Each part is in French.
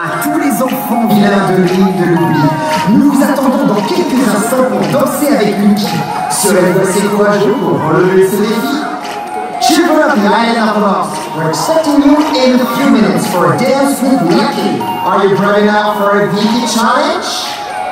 tous les enfants vilains de l'île de l'oubli. Nous vous attendons dans quelques instants pour danser avec Lucky. Serez-vous assez courageux pour relever ce défi? Cheer up the Island of Lost. We're expecting you in a few minutes for a dance with Lucky. Are you brave enough for a Geeky challenge?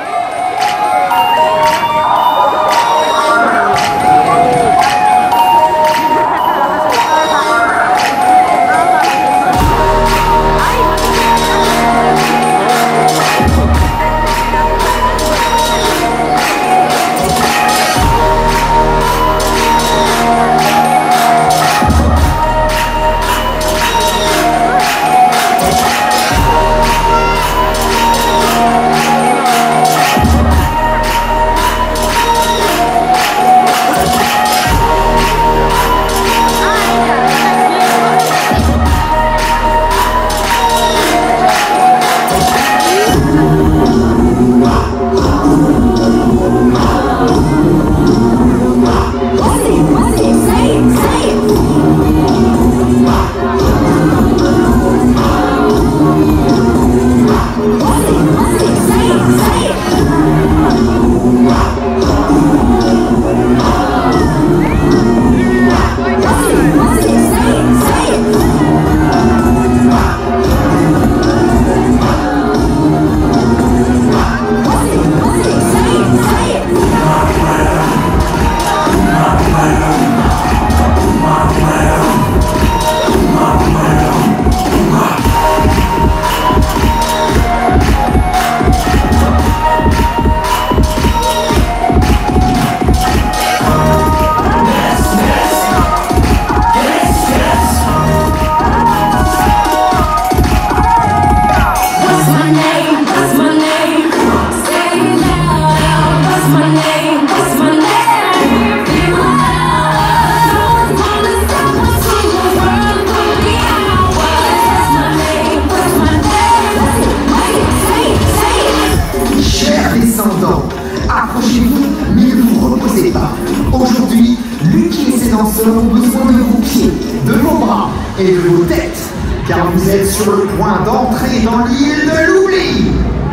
Approchez-vous, mais ne vous reposez pas. Aujourd'hui, Lucky et ses danseurs ont besoin de vos pieds, de vos bras et de vos têtes, car vous êtes sur le point d'entrer dans l'île de l'oubli.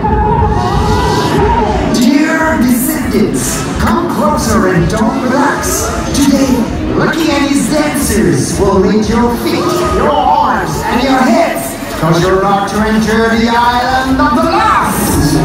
Dear descendants, come closer and don't relax. Today, Lucky and his dancers will lead your feet, your arms, and your heads, because you're about to enter the island of the lost.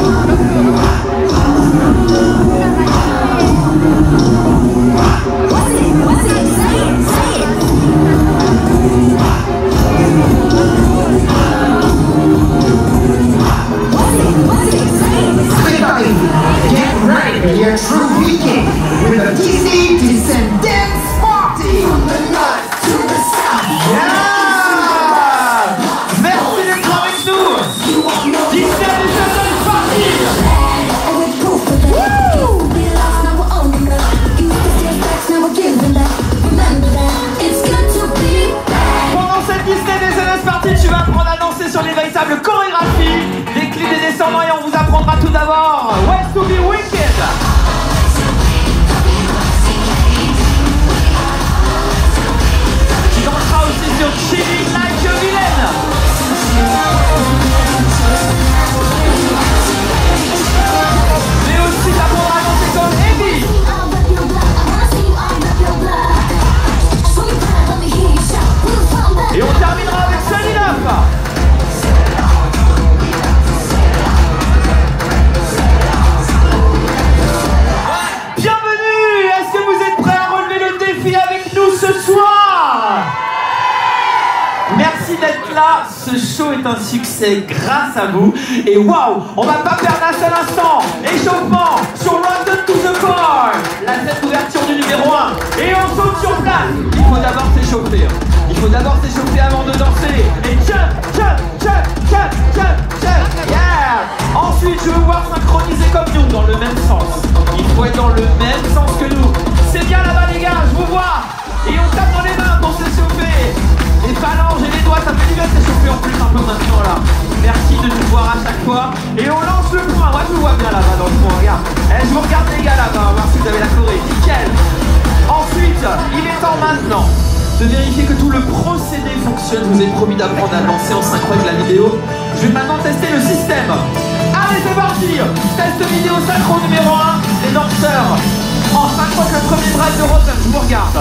Préparez-vous, get ready to hear true weekend with a Disney Descendants Party. From the north to the south. Yeah! Merci d'être avec nous. Disney Descendants Party. Pendant cette Disney Descendants Party, tu vas apprendre à danser sur les véritables chorégraphies des clips des descendants et on vous apprendra tout d'abord West to be Wicked. Tu danseras aussi sur Chilling Like a Villain. Mais aussi t'apprendras à danser comme Eddie. Et on terminera avec Sunny Love. Bienvenue. Est-ce que vous êtes prêts à relever le défi avec nous ce soir? Merci d'être là, ce show est un succès grâce à vous. Et waouh, on va pas perdre un seul instant. Échauffement sur London to the Core, la scène d'ouverture du numéro 1. Et on saute sur place. Il faut d'abord s'échauffer. Il faut d'abord s'échauffer avant de danser. Et jump, jump, jump, jump, jump, jump, yeah. Ensuite, je veux voir synchroniser comme nous, dans le même sens. Il faut être dans le même sens que nous. C'est bien là-bas les gars, je vous vois. Et on tape dans les mains pour s'échauffer. Les phalanges et les doigts, ça fait du bien de s'échauffer en plus un peu maintenant là. Merci de nous voir à chaque fois. Et on lance le point. Moi je vous vois bien là-bas dans le point, regarde. Je vous regarde les gars là-bas, on va voir si vous avez la choré. Nickel. Ensuite, il est temps maintenant de vérifier que tout le procédé fonctionne. Je vous ai promis d'apprendre à danser en synchro avec la vidéo. Je vais maintenant tester le système. Allez, c'est parti. Test vidéo synchro numéro 1. Les danseurs en synchro avec le premier break de Rotten. Je vous regarde.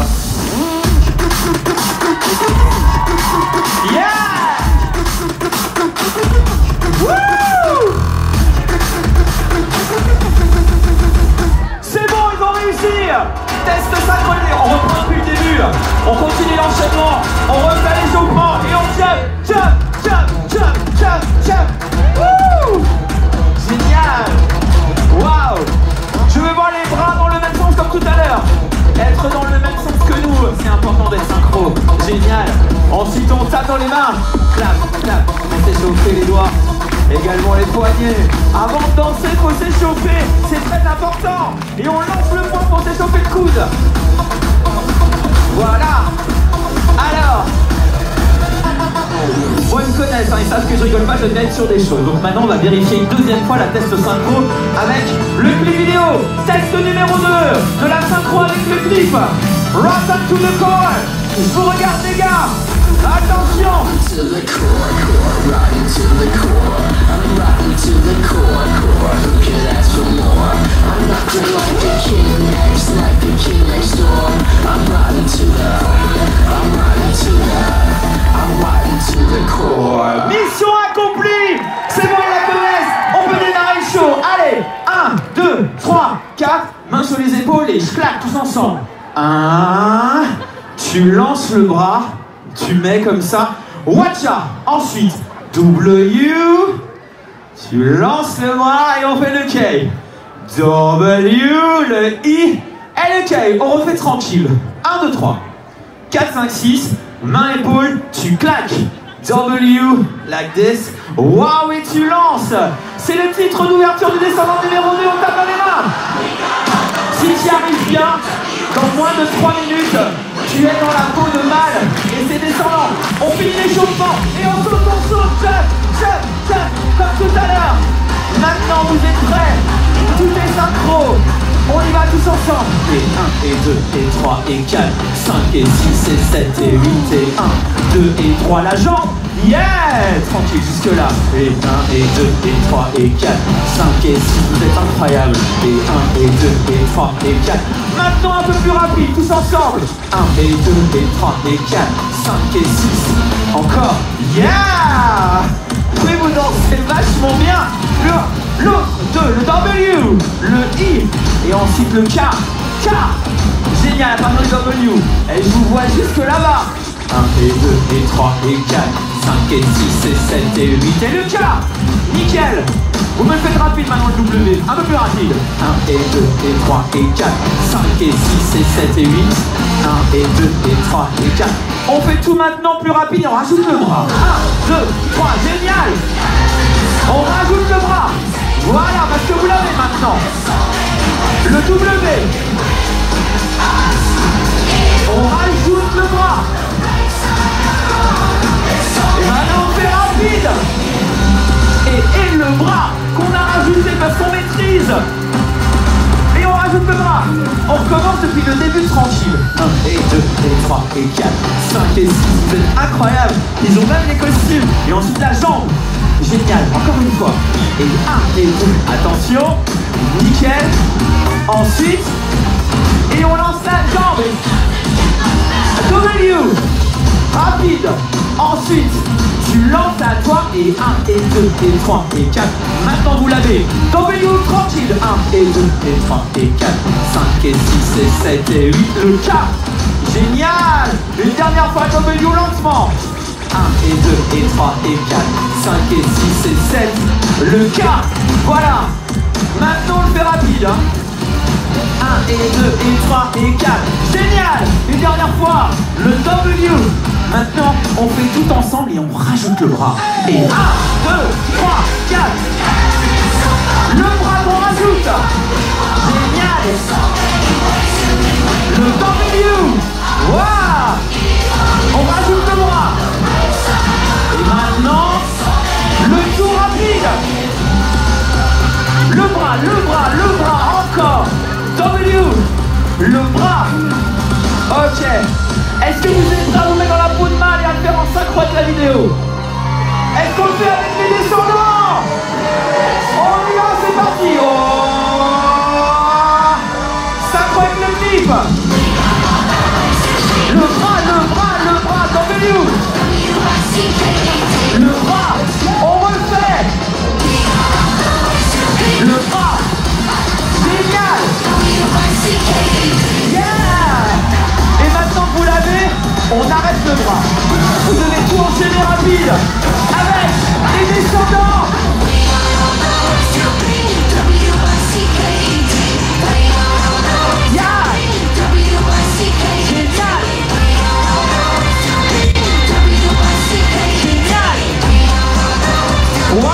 Yeah! Wouh! C'est bon, ils ont réussi! Test synchronisé, on reprend depuis le début. On continue l'enchaînement, on refait les échauffements et on jump. Wouh! Génial! Waouh! Je veux voir les bras dans le même sens comme tout à l'heure. Être dans le même sens que nous, c'est important d'être synchro. Génial! Ensuite on tape dans les mains. Clap, clap, on s'échauffe les doigts. Également les poignets. Avant de danser, il faut s'échauffer. C'est très important. Et on lance le poing pour s'échauffer le coude. Voilà. Alors. Bon, ils me connaissent, hein, ils savent que je rigole pas, je vais être sur des choses. Donc maintenant, on va vérifier une deuxième fois la test synchro avec le clip vidéo. Test numéro 2 de la synchro avec le clip. Rotten to the core. Je vous regarde, les gars. Attention. To the core, riding to the core. I'm riding to the core. Who could ask for more? I'm nothing like a king next door. I'm riding to the core. Mission accomplie. C'est bon, ils la connaissent. On peut démarrer le show. Allez, 1, 2, 3, 4. Mains sur les épaules et je claque tous ensemble. 1, tu lances le bras. Tu mets comme ça, Watcha. Ensuite, W, tu lances le bras et on fait le K. W, le I et le K. On refait tranquille. 1, 2, 3, 4, 5, 6. Main, épaule, tu claques. W, like this. Waouh, et tu lances. C'est le titre d'ouverture du descendant numéro 2. On tape dans les mains. Si tu y arrives bien, dans moins de 3 minutes, tu es dans la peau de mal et c'est descendant. On finit l'échauffement et on saute, jump, comme tout à l'heure. Maintenant vous êtes prêts, tout est synchro. On y va tous ensemble. Et 1, et 2, et 3, et 4, 5, et 6, et 7, et 8, et 1, 2, et 3, la jambe. Yeah! Tranquille jusque là. Et 1, et 2, et 3, et 4, 5, et 6, vous êtes incroyables. Et 1, et 2, et 3, et 4. Maintenant un peu plus rapide, tous ensemble. 1, et 2, et 3, et 4, 5, et 6. Encore. Yeah! Oui, vous dansez vachement bien. L'autre, 2, le W, le I, et ensuite le K. Génial, à partir du W. Et je vous vois jusque là-bas. 1, et 2, et 3, et 4, 5, et 6, et 7, et 8, et le K. Nickel. Vous me le faites rapide maintenant le W, un peu plus rapide. 1, et 2, et 3, et 4, 5, et 6, et 7, et 8. 1, et 2, et 3, et 4. On fait tout maintenant plus rapide et on rajoute le bras. 1, 2, 3, génial. On rajoute le bras. Voilà, parce que vous l'avez maintenant. Le W. On rajoute le bras. Et maintenant on fait rapide. Et le bras qu'on a rajouté parce qu'on maîtrise. Et on rajoute le bras. On recommence depuis le début tranquille. 1, et 2, et 3, et 4, 5, et 6. Vous êtes incroyables. Ils ont même les costumes. Et ensuite la jambe. Génial, encore une fois. Et 1, et 2, attention. Nickel. Ensuite. Et on lance la jambe. W. Rapide. Ensuite, tu lances à toi et 1, et 2, et 3, et 4. Maintenant vous l'avez. W tranquille. 1, et 2, et 3, et 4, 5, et 6, et 7, et 8. Le K. Génial. Une dernière fois, W lentement. 1, et 2, et 3, et 4, 5, et 6, et 7. Le K. Voilà. Maintenant on le fait rapide. 1, et 2, et 3, et 4. Génial. Une dernière fois. Le W. Maintenant, on fait tout ensemble et on rajoute le bras. Et 1, 2, 3, 4. Le bras qu'on rajoute. Génial. Le W. Waouh. On rajoute le bras. Et maintenant, le tour rapide. Le bras, encore. W. Le bras. Ok. Est-ce que vous êtes vidéo. Est-ce qu'on le fait avec les descendants? On y va, c'est parti. Oh, ça croit avec le clip. Le bras, dans le milieu. Le bras, on refait. Le bras, génial. Yeah. Et maintenant que vous l'avez, on arrête le bras. Vous devez tout enchaîner rapide avec les descendants. Yeah. Génial. Génial. Wow.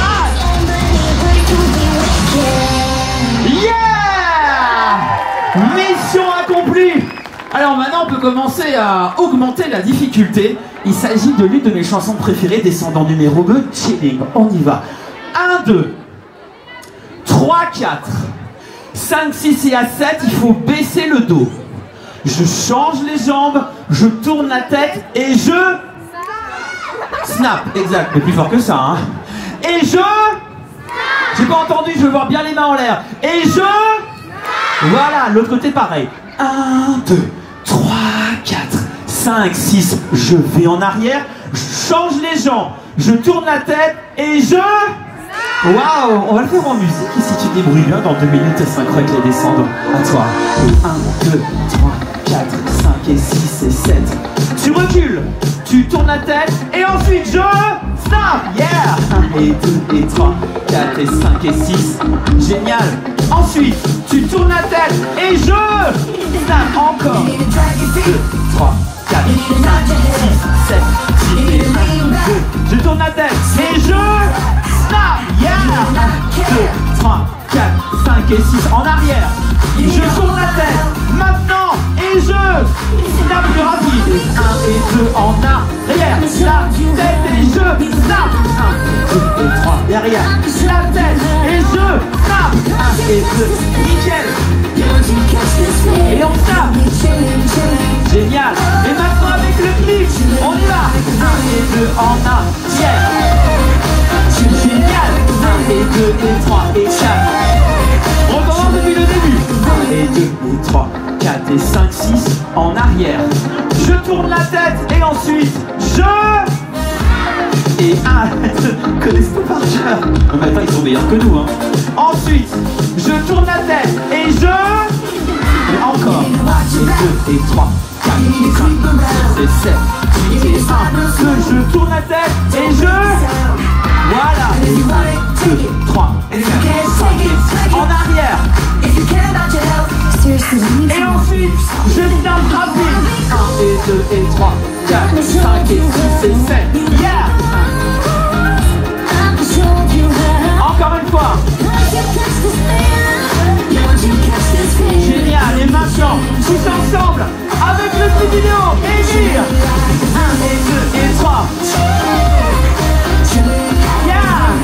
Yeah. Mission accomplie. Alors maintenant on peut commencer à augmenter la difficulté. Il s'agit de l'une de mes chansons préférées, descendant numéro 2, Chilling. On y va. 1, 2, 3, 4, 5, 6 et à 7, il faut baisser le dos. Je change les jambes, je tourne la tête et je... Snap, exact, mais plus fort que ça, hein. Et je... J'ai pas entendu, je veux voir bien les mains en l'air. Et je... Voilà, l'autre côté pareil. 1, 2, 3, 4, 5, 6, je vais en arrière, je change les jambes, je tourne la tête et je... Waouh, on va le faire en musique et si tu te débrouilles bien, dans 2 minutes, ça sera avec les descendants. À toi. 1, 2, 3, 4, 5 et 6 et 7. Tu recules, tu tournes la tête et ensuite je... Snap, yeah. 1 et 2 et 3, 4 et 5 et 6. Génial. Ensuite, tu tournes la tête et je... Snap, encore. 2, 3, 4, 5, 6, 7, 6 et 1, 2. Je tourne la tête et je... Snap, yeah. 1, 2, 3, 4, 5 et 6 en arrière. Je tourne la tête maintenant et je... Snap plus rapide. 1 et 2 en arrière. La tête et je... Snap. 1, 2 et 3 derrière. La tête et je... Snap. 1 et 2. Nickel. Et on snap. Génial. Et maintenant avec le clip, on y va. 1 et 2 en arrière. Génial. 1 et 2 et 3 et 4. On recommence depuis le début. 1 et 2 et 3, 4 et 5, 6 en arrière. Je tourne la tête et ensuite je... Et 1, 2, connaissez tout par cœur. Non mais attends, ils sont meilleurs que nous, hein. Ensuite, je tourne la tête et je... Et encore. 1 et 2 et 3, 4 et 5, 6 et 7, 8 et 1, 2. Je tourne la tête et je... Voilà. 1, 2, 3, 4, 5 et 6 en arrière. Et ensuite, je viens rapide. 1 et 2 et 3, 4, 5 et 6 et 7. Yeah. Encore une fois. Génial. Et maintenant, tous ensemble, avec le petit vidéo, et dire 1 et 2 et 3. Yeah.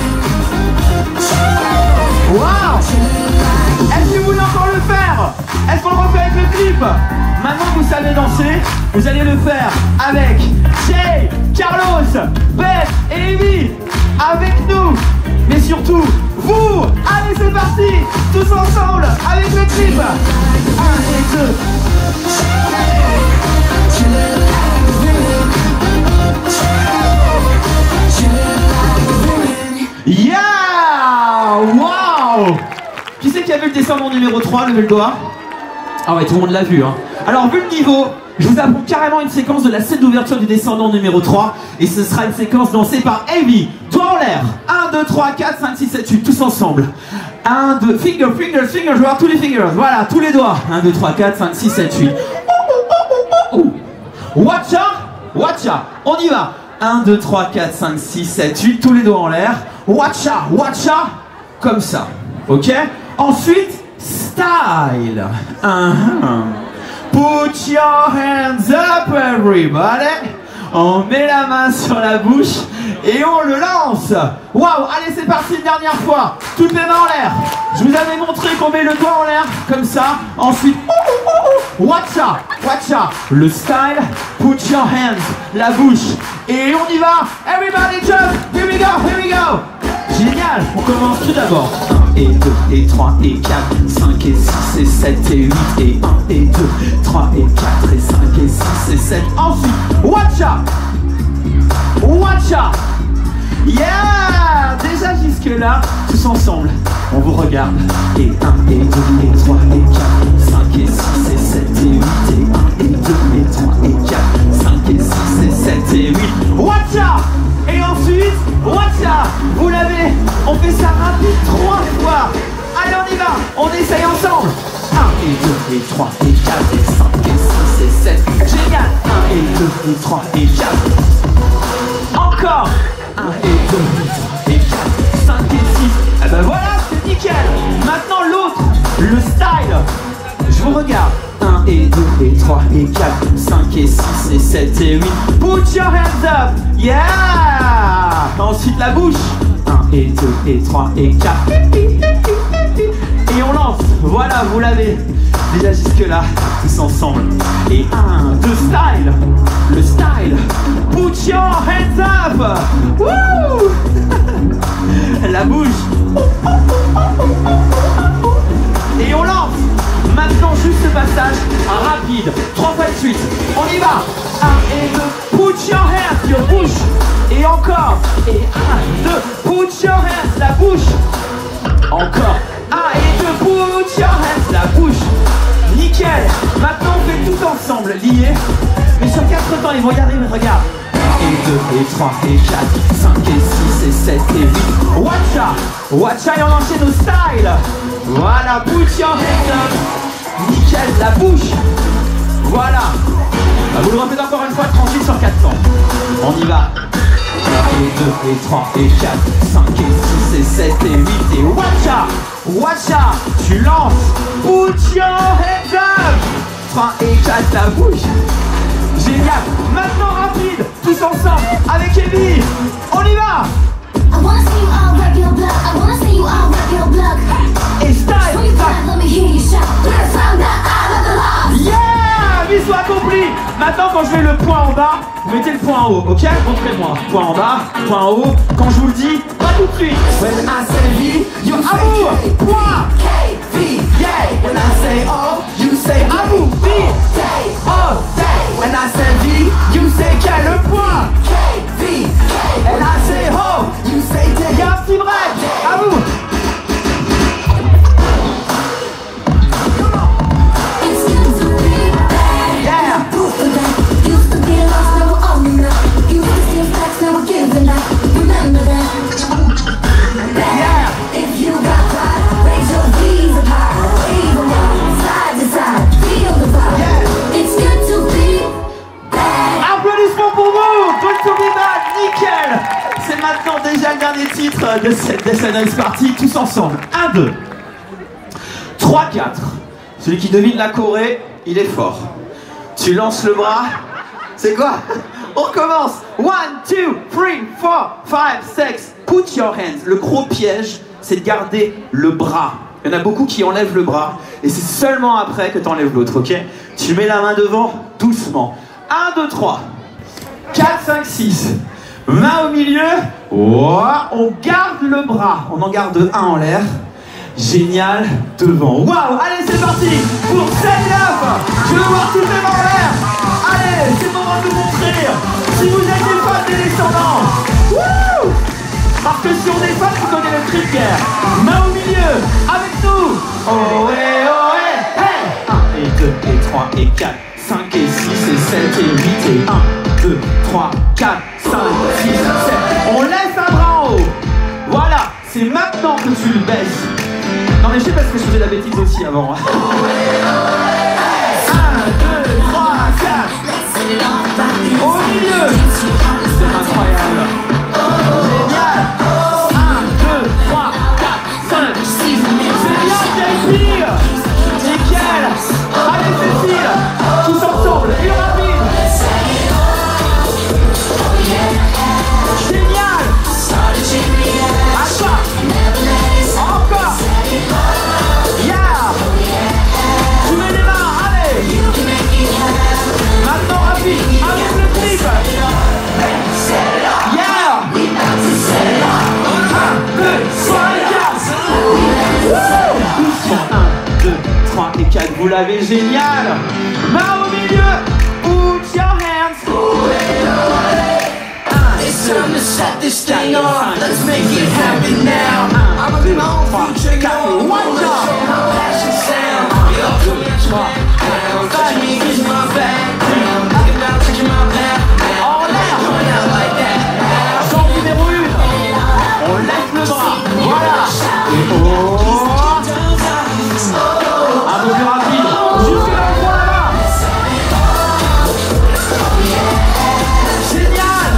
Wow. Est-ce que vous voulez encore le faire? Est-ce qu'on le refait avec le clip? Maintenant que vous savez danser, vous allez le faire avec Jay, Carlos, Beth et Amy, avec nous, mais surtout vous. Allez, c'est parti, tous ensemble avec le clip. 1 et 2. Yeah. Wow. Qui c'est qui a vu le descendant numéro 3, levez le doigt. Ah ouais, tout le monde l'a vu, hein. Alors, vu le niveau, je vous apprends carrément une séquence de la scène d'ouverture du descendant numéro 3. Et ce sera une séquence dansée par Amy. Doigt en l'air. 1, 2, 3, 4, 5, 6, 7, 8, tous ensemble. 1, 2, finger, je veux voir tous les fingers. Voilà, tous les doigts. 1, 2, 3, 4, 5, 6, 7, 8. Watcha, watcha. On y va. 1, 2, 3, 4, 5, 6, 7, 8. Tous les doigts en l'air. Watcha, watcha. Comme ça. Ok? Ensuite, style. Put your hands up, everybody. On met la main sur la bouche et on le lance. Waouh, allez c'est parti une dernière fois. Toutes les mains en l'air. Je vous avais montré qu'on met le doigt en l'air comme ça. Ensuite, watcha, watcha. Le style, put your hands, la bouche. Et on y va. Everybody jump. Here we go, here we go. Génial, on commence tout d'abord. 1 et 2 et 3 et 4, 5 et 6 et 7 et 8 et 1 et 2, 3 et 4 et 5 et 6 et 7. Ensuite, watcha, watcha. Yeah. Déjà jusque là, tous ensemble, on vous regarde. Et 1 et 2 et 3 et 4, 5 et 6 et 7 et 8 et 1 et 2 et 3 et 4, 5 et 6 et 7 et 8. Watcha. Et ensuite, watcha, vous l'avez, on fait ça rapide 3 fois. Allez, on y va, on essaye ensemble. 1 et 2 et 3 et 4 et 5 et 6 et 7. Génial. 1 et 2 et 3 et 4. Encore. 1 et 2 et 3 et 4, 5 et 6. Eh ben voilà, c'est nickel. Maintenant l'autre, le style. Je vous regarde. 1 et 2 et 3 et 4, 5 et 6 et 7 et 8. Put your hands up. Yeah. Ensuite la bouche. 1 et 2 et 3 et 4. Et on lance. Voilà, vous l'avez. Déjà jusque là, tous ensemble. Et 1, 2, style. Le style. Put your hands up. Woo. La bouche. Et on lance. Maintenant juste ce passage rapide. 3 fois de suite. On y va. 1 et 2. Put your hands. Your bouche. Et encore. Et 1, 2. Put your hands. La bouche. Encore. 1 et 2. Put your hands. La bouche. Nickel. Maintenant on fait tout ensemble. Liés. Mais sur 4 temps ils vont y arriver. Regarde. 1 et 2 et 3 et 4, 5 et 6 et 7 et 8. Watcha. Watcha et on enchaîne au style. Voilà. Put your hands up. Nickel. La bouche. Voilà. Vous le refaites encore une fois, tranquille sur 4 temps. On y va. 1 et 2 et 3 et 4, 5 et 6 et 7 et 8 et watcha. Watcha. Tu lances. Put your hands up. 3 et 4, la bouche. Génial. Maintenant rapide, tous ensemble, avec Evie. On y va. I wanna see you all rep your block. I wanna see you all rep your block. Et style. Show you time, let me hear you shout. Let's find that out of the lost. Yeah. Mission accomplie. Maintenant quand je mets le point en bas, vous mettez le point en haut, ok? Montrez-moi. Point en bas, point en haut. Quand je vous le dis, pas tout de suite. When I say V, you Amour. say K. Point. K, V, yeah. When I say O, you say Amour. V. day. Oh. When I say V, you say K. Le point. K, V, K. And I say ho, you say Il y day. a un petit break. À vous. It's good to be back. Yeah. Proof of that. Used to be lost, now we're on the map. Used to steal facts, now we're giving back. Remember that. Yeah. If you got pride, raise your V's up high. Wave them up, side to side. Feel the vibe. Yeah. It's good to be back. Applaudissements pour vous. Good to be back. Nickel. C'est maintenant déjà le dernier titre de cette SNS Party. Tous ensemble. 1, 2, 3, 4. Celui qui devine la Corée, il est fort. Tu lances le bras. C'est quoi? On recommence. 1, 2, 3, 4, 5, 6. Put your hands. Le gros piège, c'est de garder le bras. Il y en a beaucoup qui enlèvent le bras. Et c'est seulement après que tu enlèves l'autre, ok? Tu mets la main devant, doucement. 1, 2, 3, 4, 5, 6. Main au milieu. Oh, on garde le bras. On en garde un en l'air. Génial. Devant. Waouh. Allez, c'est parti pour 7 9. Je veux voir toutes les mains en l'air. Allez, c'est le moment de nous montrer si vous êtes des fans des descendants. Wouh. Parce que si on est fan, vous connaissez le cri de guerre. Main au milieu. Avec nous. Oh ouais, oh ouais. Hey. 1 et 2 et 3 et 4. 5 et 6 et 7 et 8 et 1, 2, 3, 4, 5, 6, 7. On laisse un bras en haut. Voilà, c'est maintenant que tu le baisses. Non mais je sais parce que je faisais la bêtise aussi avant. 1, 2, 3, 4. Au milieu. C'est incroyable. Génial. 1, 2, 3, 4, 5, 6. C'est bien, Cécile. Nickel. Allez Cécile. Tous ensemble, et rapide. Vous l'avez génial. Main au milieu. Put your hands. It's time to set this thing off. Let's make it happen now. I'm a known future going. One job. How passion sound. You're coming at your background. Touching me is my background. Thinking about touching my background. En l'air. Going out like that. Champ numéro 1. On laisse le bras. Voilà. Et oh. Un peu plus rapide. Jusque là, on prend la main. Génial.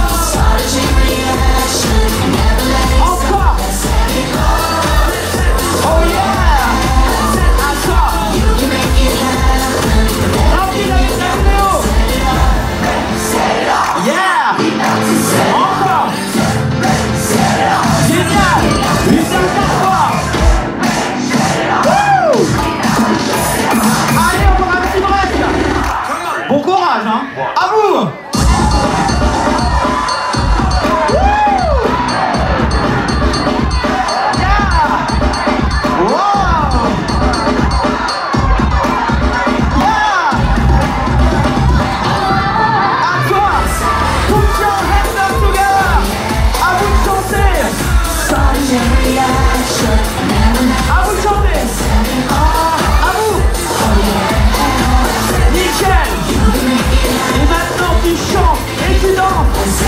Encore. Oh yeah. Encore. Rapide avec la vidéo. Yeah. Encore. Génial. Une dernière fois. Wouh. Allez, on va un petit break. Bon courage, hein. À vous. À vous de chanter. À vous. Nickel. Et maintenant tu chantes et tu danses.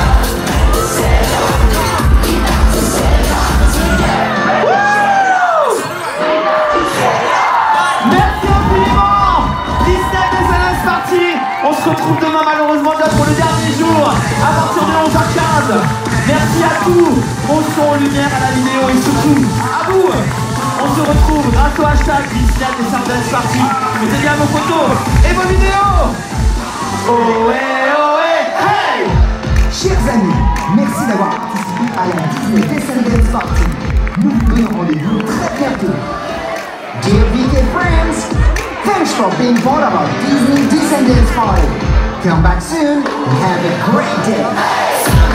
Merci infiniment. 17 SNS parti. On se retrouve demain malheureusement déjà pour le dernier jour à partir de 11h15. Merci à tous, au son, lumière, à la vidéo et surtout à vous. On se retrouve grâce au hashtag Disney et Sundance Party. Mettez bien vos photos et vos vidéos. Ohé, ohé, hey! Chers amis, merci d'avoir participé à la Disney Descendants Party. Nous vous donnons rendez-vous très bientôt. Dear VK friends, thanks for being part of our Disney Descendants Party. Come back soon and have a great day.